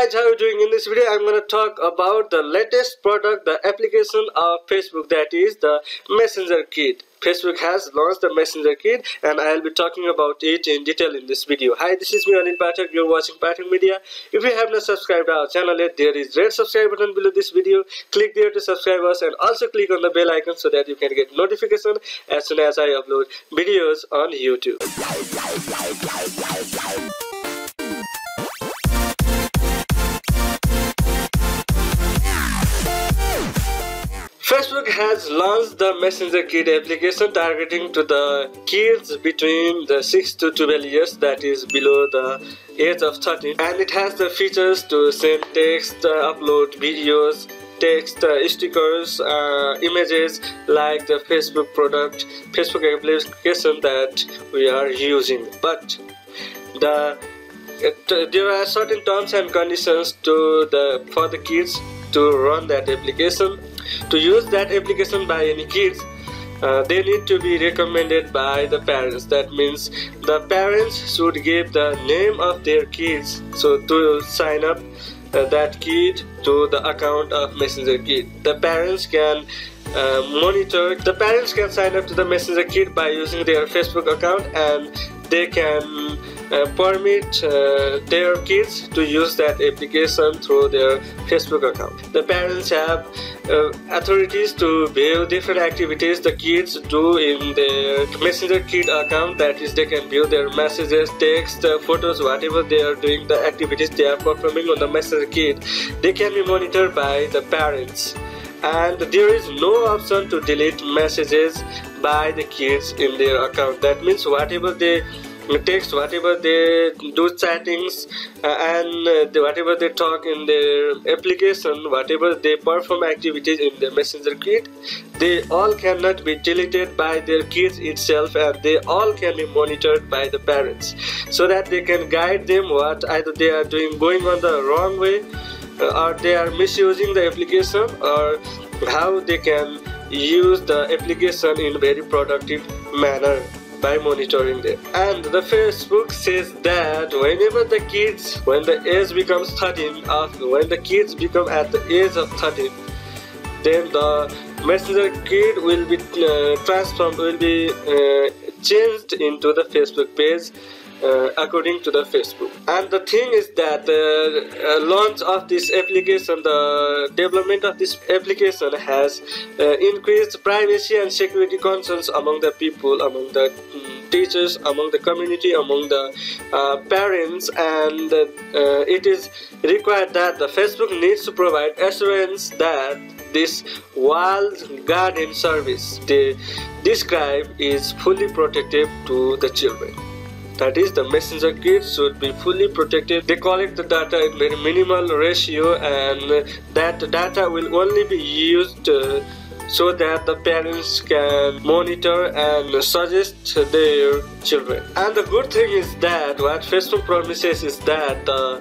guys, how are you doing? In this video I'm going to talk about the latest product, the application of Facebook, that is the Messenger Kit. Facebook has launched the Messenger Kit and I'll be talking about it in detail in this video. Hi, this is me Anil Pathak, you're watching Pathak Media. If you have not subscribed to our channel yet, there is red subscribe button below this video. Click there to subscribe us and also click on the bell icon so that you can get notification as soon as I upload videos on YouTube. Facebook has launched the Messenger Kit application targeting to the kids between the 6 to 12 years, that is below the age of 13, and it has the features to send text, upload videos, text, stickers, images like the Facebook application that we are using. But there are certain terms and conditions for the kids to run that application. To use that application by any kids, they need to be recommended by the parents. That means the parents should give the name of their kids so to sign up that kid to the account of Messenger Kit. The parents can sign up to the Messenger Kit by using their Facebook account, and they can permit their kids to use that application through their Facebook account. The parents have authorities to view different activities the kids do in their Messenger Kit account. That is, they can view their messages, text, photos, whatever they are doing, the activities they are performing on the Messenger Kit. They can be monitored by the parents. And there is no option to delete messages by the kids in their account. That means whatever they text, whatever they do chattings, and whatever they talk in their application, whatever they perform activities in the Messenger Kit, they all cannot be deleted by their kids itself, and they all can be monitored by the parents so that they can guide them what either they are going on the wrong way, or they are misusing the application, or how they can use the application in a very productive manner by monitoring them. And the Facebook says that whenever the kids, when the age becomes 13, when the kids become at the age of 13, then the Messenger Kit will be changed into the Facebook page according to the Facebook. And the thing is that the launch of this application, the development of this application has increased privacy and security concerns among the people, among the teachers, among the community, among the parents, and it is required that the Facebook needs to provide assurance that this walled garden service they describe is fully protective to the children. That is, the Messenger Kit should be fully protected. They collect the data in very minimal ratio, and that data will only be used so that the parents can monitor and suggest their children. And the good thing is that what Facebook promises is that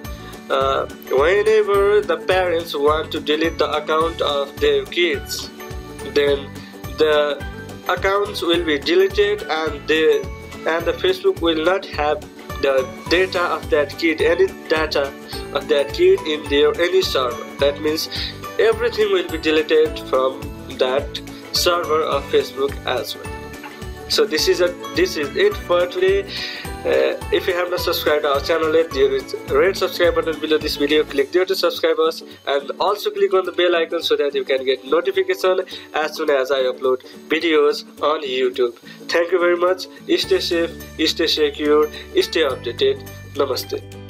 whenever the parents want to delete the account of their kids, then the accounts will be deleted, and the Facebook will not have the data of that kid, any data of that kid in their any server. That means everything will be deleted from that server of Facebook as well. So this is it for today. If you have not subscribed to our channel yet, there is a red subscribe button below this video. Click there to subscribe us, and also click on the bell icon so that you can get notification as soon as I upload videos on YouTube. Thank you very much. Stay safe, stay secure, stay updated. Namaste.